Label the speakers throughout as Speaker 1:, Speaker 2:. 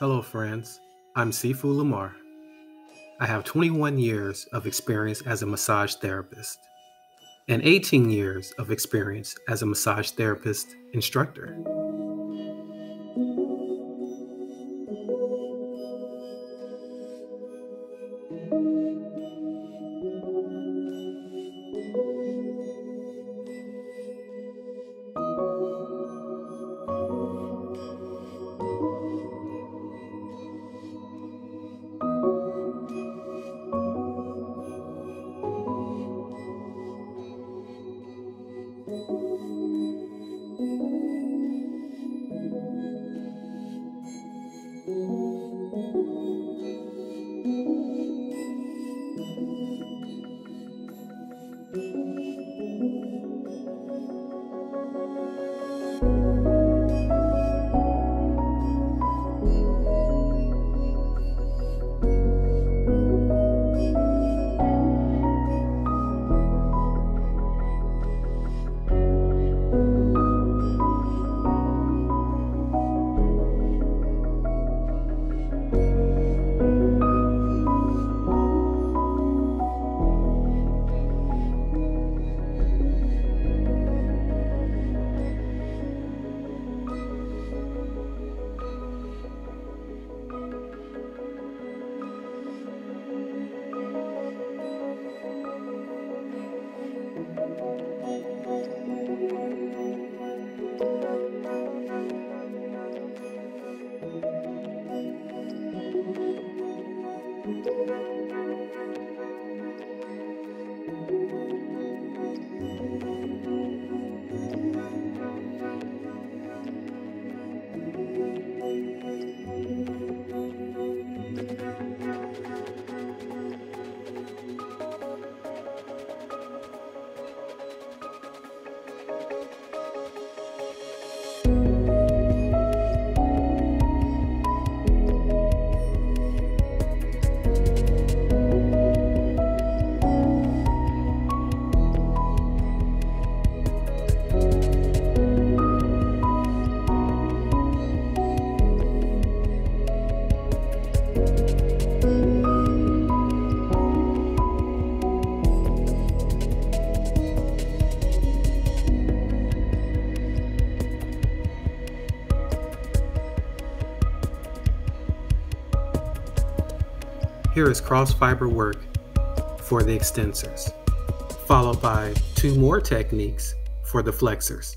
Speaker 1: Hello, friends. I'm Sifu Lamar. I have 21 years of experience as a massage therapist and 18 years of experience as a massage therapist instructor. Here is cross fiber work for the extensors, followed by 2 more techniques for the flexors.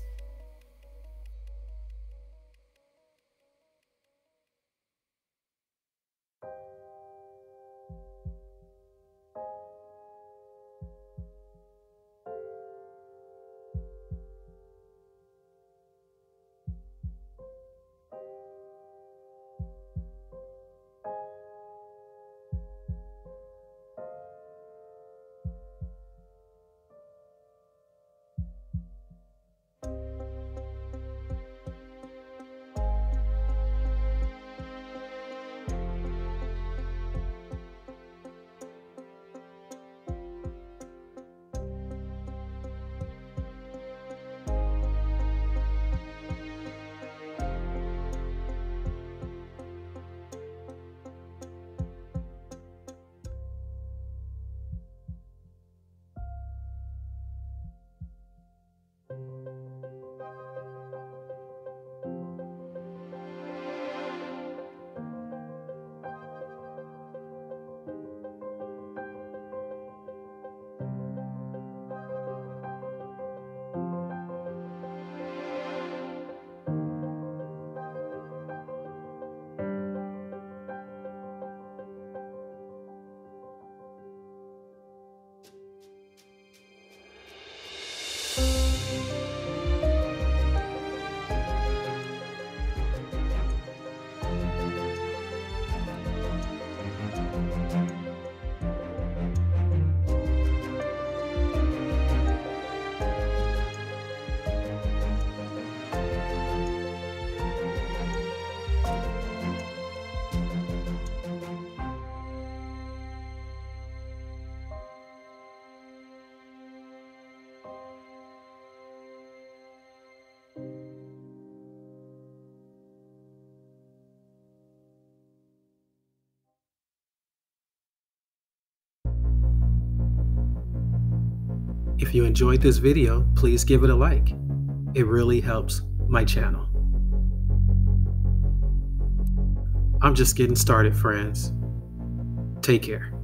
Speaker 1: If you enjoyed this video, please give it a like. It really helps my channel. I'm just getting started, friends. Take care.